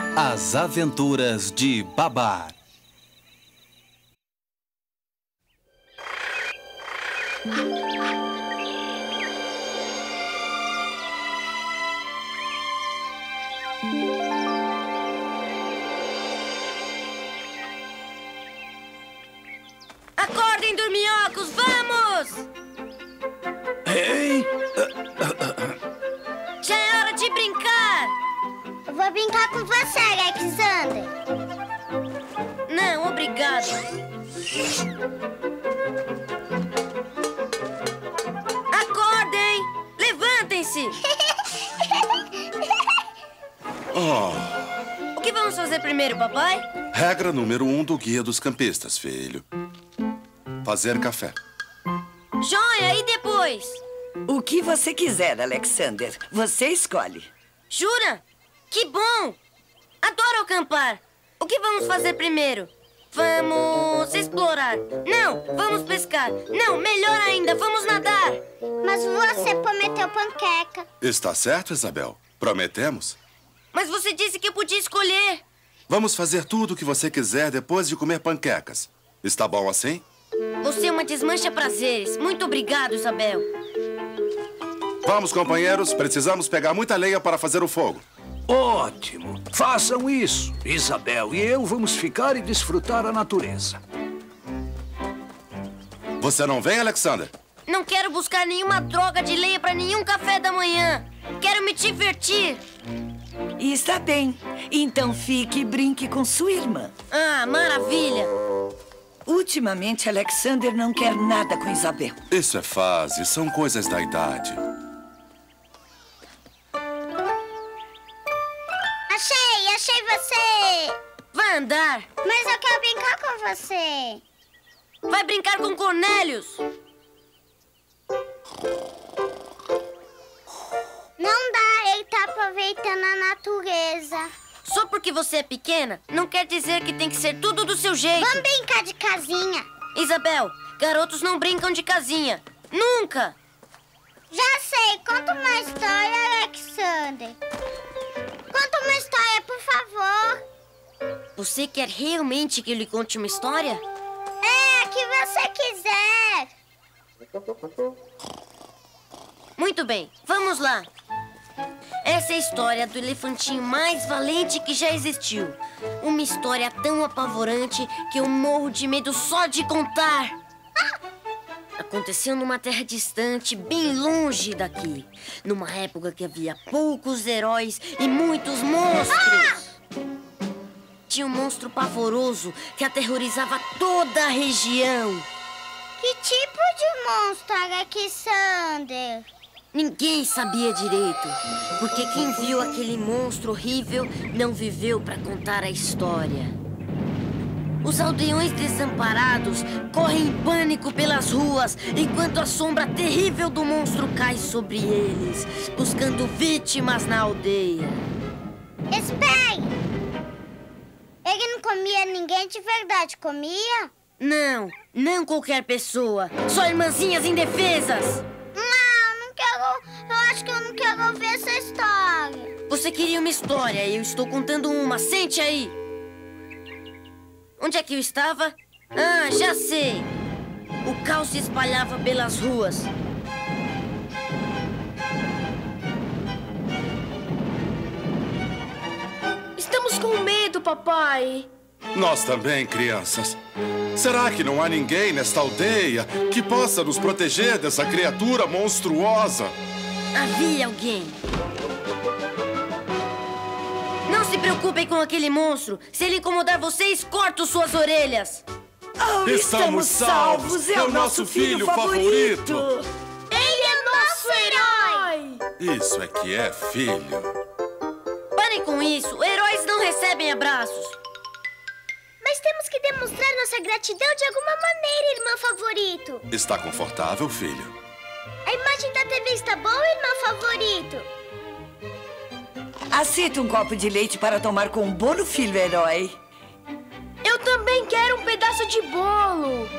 As Aventuras de Babar. Acordem, dorminhocos, vamos! Ei! Já é hora de brincar! Eu vou brincar com você, Alexander. Não, obrigado. Acordem! Levantem-se! O que vamos fazer primeiro, papai? Regra número 1 do Guia dos Campistas, filho. Fazer café. Joia, e depois? O que você quiser, Alexander. Você escolhe. Jura? Que bom! Adoro acampar. O que vamos fazer primeiro? Vamos explorar. Não, vamos pescar. Não, melhor ainda, vamos nadar. Mas você prometeu panqueca. Está certo, Isabel? Prometemos? Mas você disse que eu podia escolher. Vamos fazer tudo o que você quiser depois de comer panquecas. Está bom assim? Você é uma desmancha prazeres. Muito obrigado, Isabel. Vamos, companheiros. Precisamos pegar muita lenha para fazer o fogo. Ótimo! Façam isso. Isabel e eu vamos ficar e desfrutar a natureza. Você não vem, Alexander? Não quero buscar nenhuma droga de lenha para nenhum café da manhã. Quero me divertir. E está bem. Então fique e brinque com sua irmã. Ah, maravilha. Ultimamente, Alexander não quer nada com Isabel. Isso é fase. São coisas da idade. Achei você. Vai andar. Mas eu quero brincar com você. Vai brincar com Cornélius. Não dá, ele tá aproveitando a natureza. Só porque você é pequena, não quer dizer que tem que ser tudo do seu jeito. Vamos brincar de casinha. Isabel, garotos não brincam de casinha. Nunca! Já sei, conta uma história, Alexander. Conta uma história, por favor. Você quer realmente que eu lhe conte uma história? É, a que você quiser. Muito bem, vamos lá. Essa é a história do elefantinho mais valente que já existiu. Uma história tão apavorante que eu morro de medo só de contar. Aconteceu numa terra distante, bem longe daqui. Numa época que havia poucos heróis e muitos monstros. Tinha um monstro pavoroso que aterrorizava toda a região. Que tipo de monstro, Alexander? Ninguém sabia direito, porque quem viu aquele monstro horrível não viveu para contar a história. Os aldeões desamparados correm em pânico pelas ruas, enquanto a sombra terrível do monstro cai sobre eles, buscando vítimas na aldeia. Espere! Ele não comia ninguém de verdade, comia? Não, não qualquer pessoa, só irmãzinhas indefesas. Eu acho que eu não quero ouvir essa história. Você queria uma história e eu estou contando uma. Sente aí. Onde é que eu estava? Ah, já sei. O caos se espalhava pelas ruas. Estamos com medo, papai. Nós também, crianças. Será que não há ninguém nesta aldeia que possa nos proteger dessa criatura monstruosa? Havia alguém. Não se preocupem com aquele monstro. Se ele incomodar vocês, corto suas orelhas. Oh, estamos salvos! É o nosso filho favorito! Ele é nosso herói! Isso é que é filho. Parem com isso. Heróis não recebem abraços. Mas temos que demonstrar nossa gratidão de alguma maneira, irmão favorito. Está confortável, filho? A imagem da TV está boa, irmão favorito? Aceita um copo de leite para tomar com um bolo, filho herói. Eu também quero um pedaço de bolo.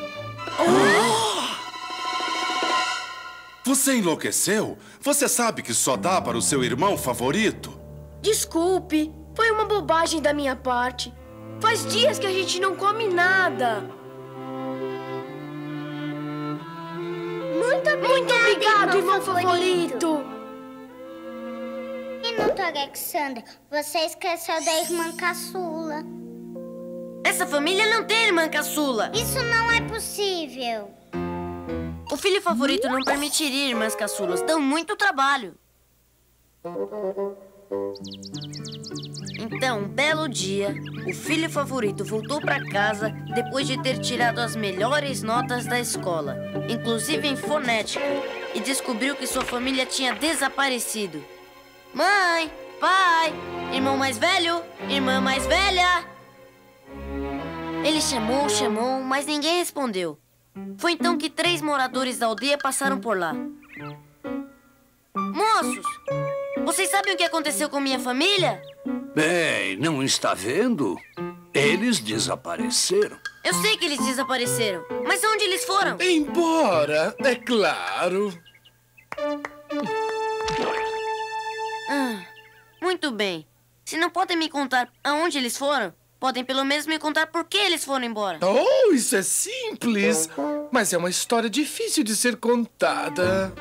Você enlouqueceu? Você sabe que só dá para o seu irmão favorito? Desculpe. Foi uma bobagem da minha parte. Faz dias que a gente não come nada. Muito obrigado, irmão favorito. Minuto, Alexander. Você esqueceu da irmã caçula. Essa família não tem irmã caçula. Isso não é possível. O filho favorito não permitiria irmãs caçulas. Dão muito trabalho. Então, um belo dia, o filho favorito voltou para casa depois de ter tirado as melhores notas da escola, inclusive em fonética, e descobriu que sua família tinha desaparecido. Mãe, pai, irmão mais velho, irmã mais velha. Ele chamou, mas ninguém respondeu. Foi então que 3 moradores da aldeia passaram por lá. Moços, vocês sabem o que aconteceu com minha família? Bem, não está vendo? Eles desapareceram. Eu sei que eles desapareceram, mas onde eles foram? Embora, é claro. Muito bem. Se não podem me contar aonde eles foram, podem pelo menos me contar por que eles foram embora. Oh, isso é simples. Mas é uma história difícil de ser contada.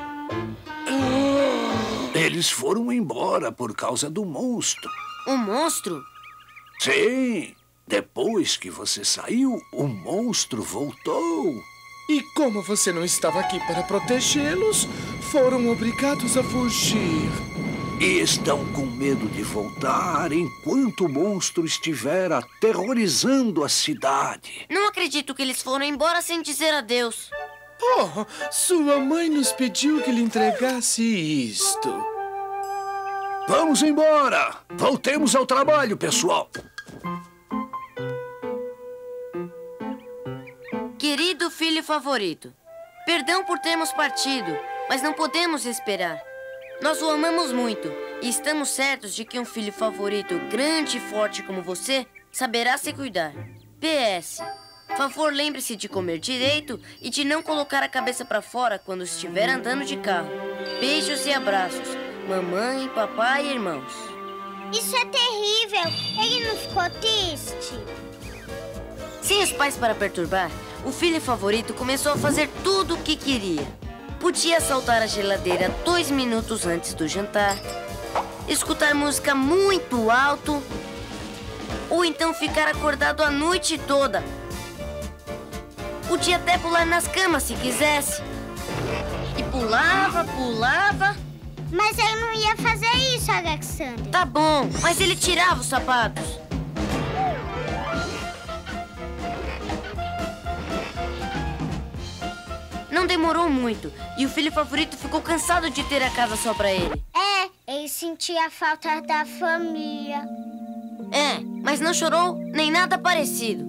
Eles foram embora por causa do monstro. Um monstro? Sim. Depois que você saiu, o monstro voltou. E como você não estava aqui para protegê-los, foram obrigados a fugir. E estão com medo de voltar enquanto o monstro estiver aterrorizando a cidade. Não acredito que eles foram embora sem dizer adeus. Oh, sua mãe nos pediu que lhe entregasse isto. Vamos embora! Voltemos ao trabalho, pessoal. Querido filho favorito, perdão por termos partido, mas não podemos esperar. Nós o amamos muito e estamos certos de que um filho favorito grande e forte como você saberá se cuidar. PS, favor, lembre-se de comer direito e de não colocar a cabeça para fora quando estiver andando de carro. Beijos e abraços, mamãe, papai e irmãos. Isso é terrível. Ele não ficou triste? Sem os pais para perturbar, o filho favorito começou a fazer tudo o que queria. Podia saltar a geladeira 2 minutos antes do jantar, escutar música muito alto, ou então ficar acordado a noite toda. Podia até pular nas camas se quisesse. E pulava. Mas ele não ia fazer isso, Alexander. Tá bom, mas ele tirava os sapatos. Não demorou muito e o filho favorito ficou cansado de ter a casa só pra ele. Ele sentia a falta da família. Mas não chorou nem nada parecido.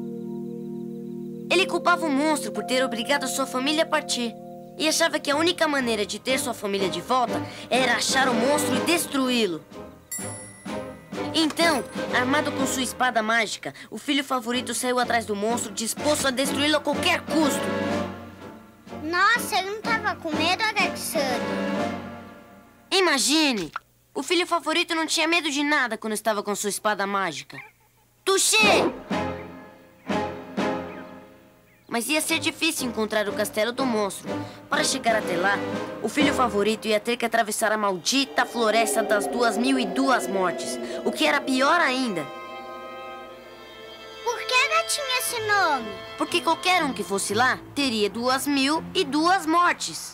Ele culpava o monstro por ter obrigado a sua família a partir. E achava que a única maneira de ter sua família de volta era achar o monstro e destruí-lo. Então, armado com sua espada mágica, o filho favorito saiu atrás do monstro, disposto a destruí-lo a qualquer custo. Nossa, ele não estava com medo, Alexander? Imagine! O filho favorito não tinha medo de nada quando estava com sua espada mágica. Touché! Mas ia ser difícil encontrar o castelo do monstro. Para chegar até lá, o filho favorito ia ter que atravessar a maldita floresta das 2002 mortes, o que era pior ainda. Por que ela tinha esse nome? Porque qualquer um que fosse lá teria 2002 mortes.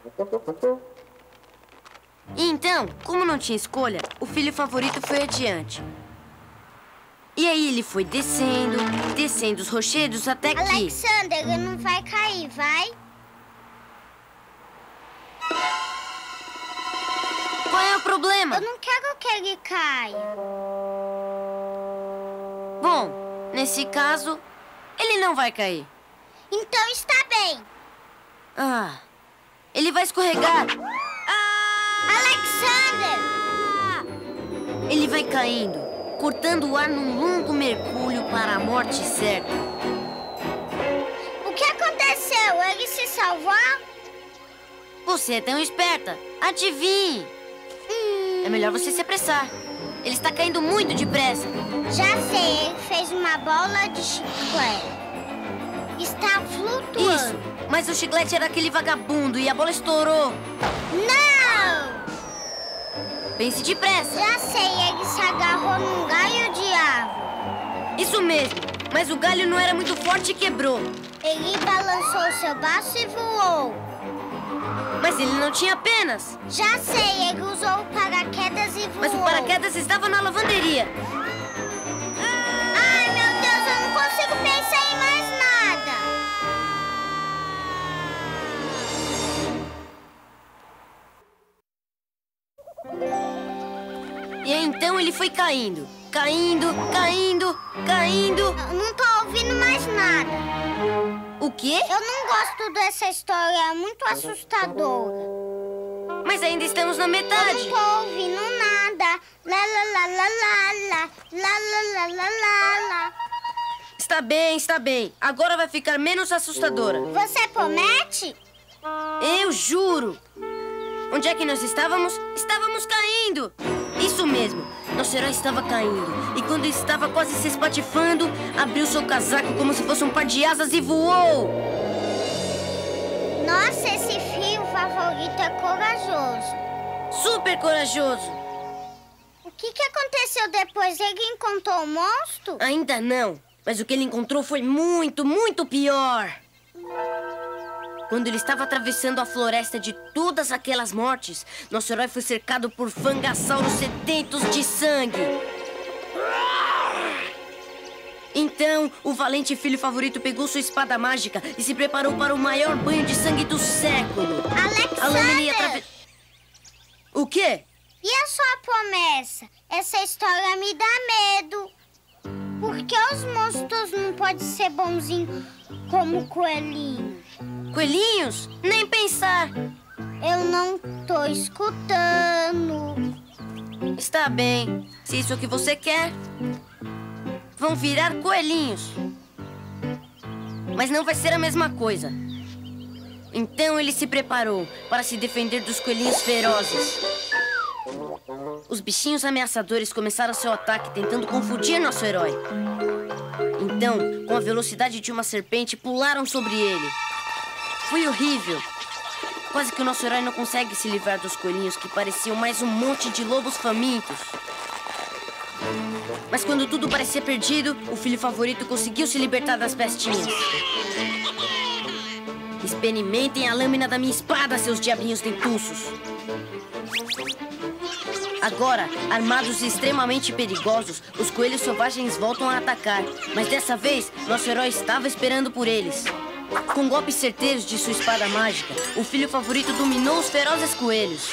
E então, como não tinha escolha, o filho favorito foi adiante. E aí ele foi descendo os rochedos até que... Alexander, ele não vai cair, vai? Qual é o problema? Eu não quero que ele caia. Bom, nesse caso, ele não vai cair. Então está bem. Ele vai escorregar. Alexander! Ele vai caindo, cortando o ar num longo mergulho para a morte certa. O que aconteceu? Ele se salvou? Você é tão esperta. Adivinhe. É melhor você se apressar. Ele está caindo muito depressa. Já sei, ele fez uma bola de chiclete. Está flutuando. Isso, mas o chiclete era aquele vagabundo e a bola estourou. Não! Pense depressa. Já sei, ele se agarrou num galho de árvore. Isso mesmo, mas o galho não era muito forte e quebrou. Ele balançou seu braço e voou. Mas ele não tinha penas. Já sei, ele usou o paraquedas e voou. Mas o paraquedas estava na lavanderia. Ai, meu Deus, eu não consigo pensar em mais nada. E aí, então ele foi caindo. Caindo. Eu não tô ouvindo mais nada. O quê? Eu não gosto dessa história, é muito assustadora. Mas ainda estamos na Eu metade. não tô ouvindo nada. Lá, lá, lá, lá, lá, lá. Lá, lá, lá, lá, lá, lá. Está bem. Agora vai ficar menos assustadora. Você promete? Eu juro. Onde é que nós estávamos? Estávamos caindo. Isso mesmo. Nosso herói estava caindo. E quando estava quase se espatifando, abriu seu casaco como se fosse um par de asas e voou. Nossa, esse filho favorito é corajoso. Super corajoso. O que aconteceu depois? Ele encontrou o monstro? Ainda não. Mas o que ele encontrou foi muito, muito pior. Quando ele estava atravessando a floresta de todas aquelas mortes, nosso herói foi cercado por fangassauros sedentos de sangue. Então, o valente filho favorito pegou sua espada mágica e se preparou para o maior banho de sangue do século. A lâmina ia Alexander! O quê? E a sua promessa? Essa história me dá medo. Por que os monstros não podem ser bonzinhos como o coelhinho? Coelhinhos? Nem pensar. Eu não tô escutando. Está bem. Se isso é o que você quer, vão virar coelhinhos. Mas não vai ser a mesma coisa. Então ele se preparou para se defender dos coelhinhos ferozes. Os bichinhos ameaçadores começaram seu ataque tentando confundir nosso herói. Então, com a velocidade de uma serpente, pularam sobre ele. Foi horrível. Quase que o nosso herói não consegue se livrar dos coelhinhos que pareciam mais um monte de lobos famintos. Mas quando tudo parecia perdido, o filho favorito conseguiu se libertar das pestinhas. Experimentem a lâmina da minha espada, seus diabinhos dentuços. Agora, armados e extremamente perigosos, os coelhos selvagens voltam a atacar. Mas dessa vez, nosso herói estava esperando por eles. Com golpes certeiros de sua espada mágica, o filho favorito dominou os ferozes coelhos.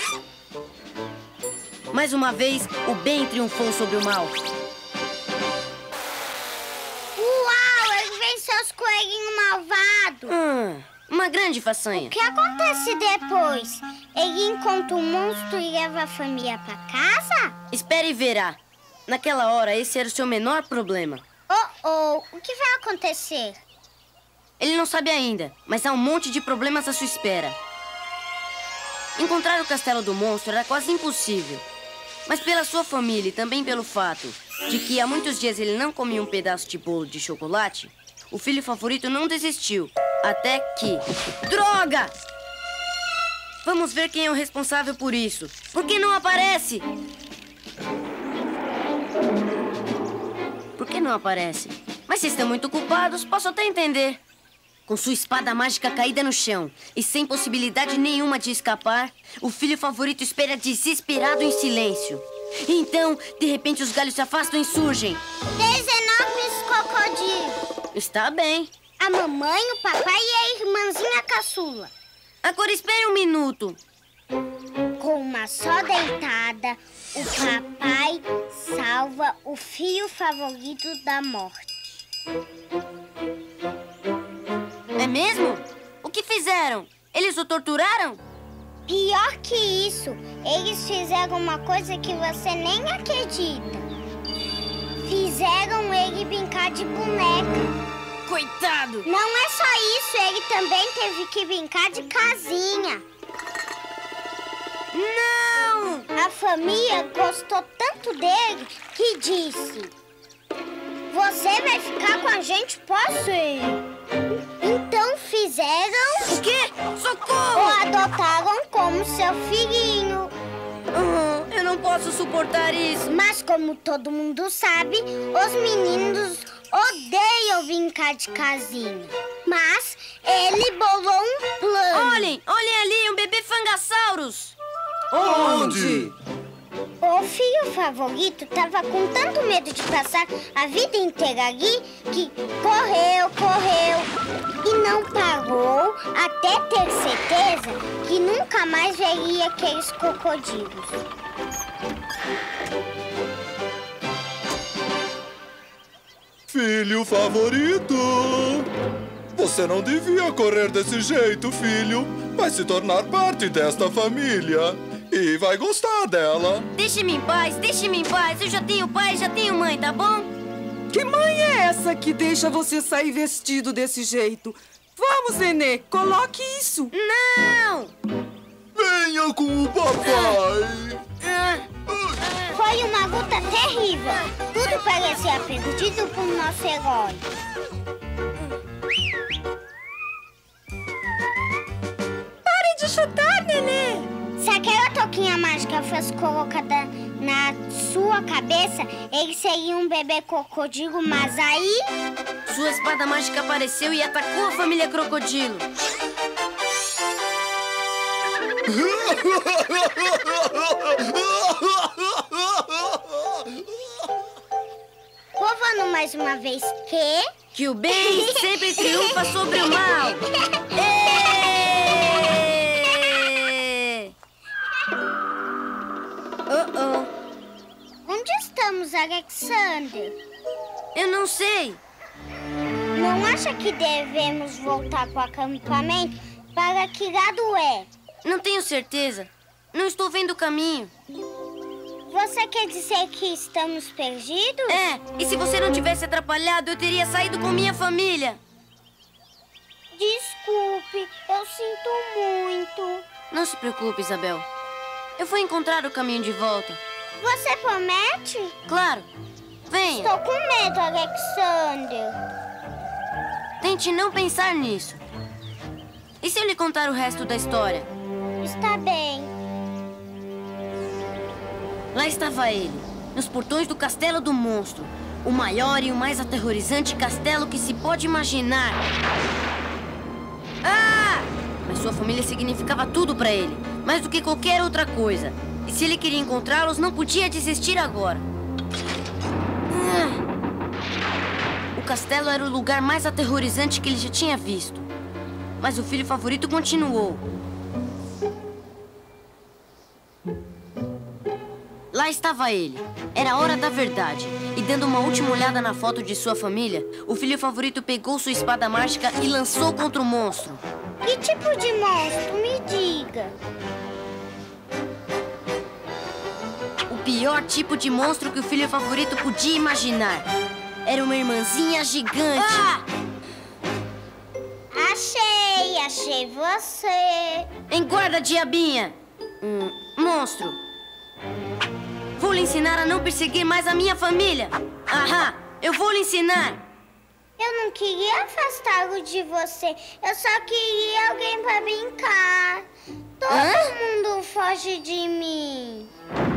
Mais uma vez, o bem triunfou sobre o mal. Uau, ele venceu os coelhinhos malvados. Uma grande façanha. O que acontece depois? Ele encontra um monstro e leva a família pra casa? Espere e verá. Naquela hora, esse era o seu menor problema. O que vai acontecer? Ele não sabe ainda, mas há um monte de problemas à sua espera. Encontrar o castelo do monstro era quase impossível. Mas pela sua família e também pelo fato de que há muitos dias ele não comia um pedaço de bolo de chocolate, o filho favorito não desistiu. Até que... Droga! Vamos ver quem é o responsável por isso. Por que não aparece? Por que não aparece? Mas se estão muito ocupados, posso até entender. Com sua espada mágica caída no chão e sem possibilidade nenhuma de escapar, o filho favorito espera desesperado em silêncio. Então, de repente, os galhos se afastam e surgem. 19 crocodilos. Está bem. A mamãe, o papai e a irmãzinha caçula. Agora espere um minuto. Com uma só deitada, o papai salva o filho favorito da morte. É mesmo? O que fizeram? Eles o torturaram? Pior que isso, eles fizeram uma coisa que você nem acredita. Fizeram ele brincar de boneca. Coitado! Não é só isso, ele também teve que brincar de casinha. Não! A família gostou tanto favorito dele que disse: "Você vai ficar com a gente, posso ir?" Então fizeram... O quê? Socorro! O adotaram como seu filhinho. Eu não posso suportar isso. Mas como todo mundo sabe, os meninos odeiam brincar de casinha. Mas ele bolou um plano. Olhem ali, um bebê fangasaurus. Onde? O filho favorito estava com tanto medo de passar a vida inteira ali que correu e não parou até ter certeza que nunca mais veria aqueles crocodilos. Filho favorito! Você não devia correr desse jeito, filho. Vai se tornar parte desta família. E vai gostar dela. Deixe-me em paz. Eu já tenho pai e já tenho mãe, tá bom? Que mãe é essa que deixa você sair vestido desse jeito? Vamos, Nenê, coloque isso. Não! Venha com o papai. Foi uma luta terrível. Tudo parecia perdido pro nosso herói. Pare de chutar, Nenê! Se aquela touquinha mágica fosse colocada na sua cabeça, ele seria um bebê crocodilo, mas aí... Sua espada mágica apareceu e atacou a família crocodilo. Provando mais uma vez Que o bem sempre triunfa sobre o mal. Onde estamos, Alexander? Eu não sei. Não acha que devemos voltar para o acampamento? Para que lado é? Não tenho certeza. Não estou vendo o caminho. Você quer dizer que estamos perdidos? É, e se você não tivesse atrapalhado, eu teria saído com minha família. Desculpe, eu sinto muito. Não se preocupe, Isabel. Eu vou encontrar o caminho de volta. Você promete? Claro. Venha. Estou com medo, Alexander. Tente não pensar nisso. E se eu lhe contar o resto da história? Está bem. Lá estava ele, nos portões do Castelo do Monstro. O maior e o mais aterrorizante castelo que se pode imaginar. Ah! Mas sua família significava tudo para ele, mais do que qualquer outra coisa. E se ele queria encontrá-los, não podia desistir agora. O castelo era o lugar mais aterrorizante que ele já tinha visto. Mas o filho favorito continuou. Lá estava ele. Era a hora da verdade. E dando uma última olhada na foto de sua família, o filho favorito pegou sua espada mágica e lançou contra o monstro. Que tipo de monstro? Me diga. O pior tipo de monstro que o filho favorito podia imaginar. Era uma irmãzinha gigante. Ah! Achei você. Engorda, diabinha! Monstro. Vou lhe ensinar a não perseguir mais a minha família. Ahá, eu vou lhe ensinar. Eu não queria afastá-lo de você. Eu só queria alguém para brincar. Todo mundo foge de mim.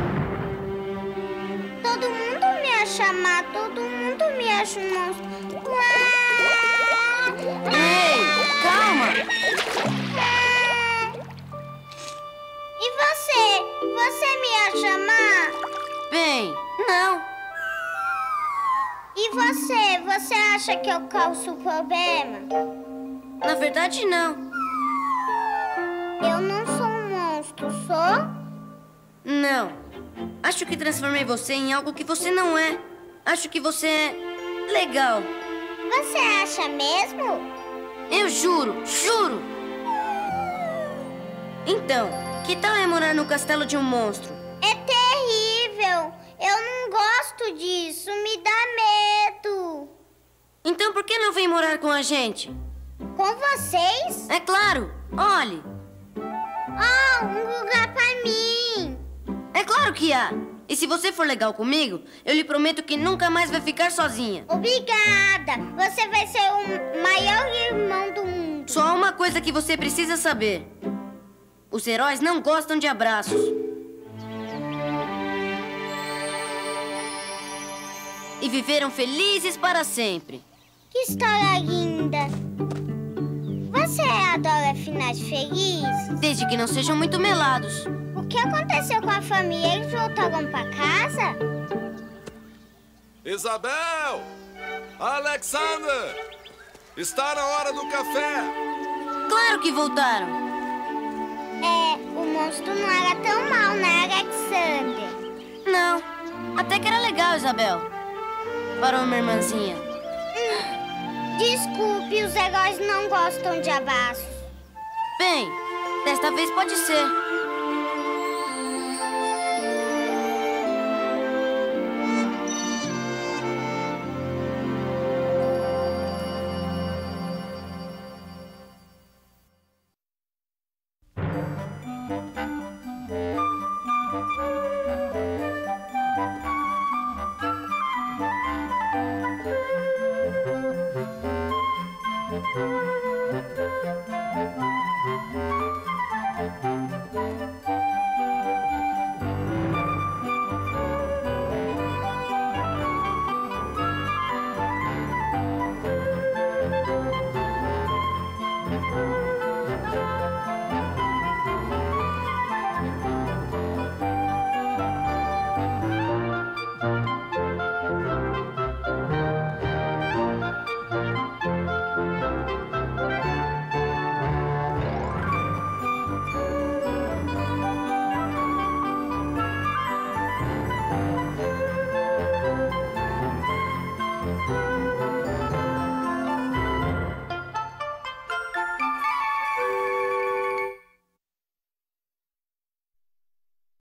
Todo mundo me acha má, todo mundo me acha um monstro. Ei, calma. E você? Você me acha má? Bem, não. E você? Você acha que eu causo problema? Na verdade, não. Eu não sou um monstro, sou? Não. Acho que transformei você em algo que você não é. Acho que você é legal. Você acha mesmo? Eu juro, juro. Então, que tal é morar no castelo de um monstro? É terrível. Eu não gosto disso. Me dá medo. Então por que não vem morar com a gente? Com vocês? É claro. Olhe. Oh, um lugar pra mim. É claro que há. E se você for legal comigo, eu lhe prometo que nunca mais vai ficar sozinha. Obrigada! Você vai ser o maior irmão do mundo. Só há uma coisa que você precisa saber. Os heróis não gostam de abraços. E viveram felizes para sempre. Que história linda! Você adora finais felizes? Desde que não sejam muito melados. O que aconteceu com a família? Eles voltaram pra casa? Isabel! Alexander! Está na hora do café! Claro que voltaram. O monstro não era tão mal, né, Alexander? Não, até que era legal, Isabel. Parou minha irmãzinha. Desculpe, os heróis não gostam de abraços. Bem, desta vez pode ser.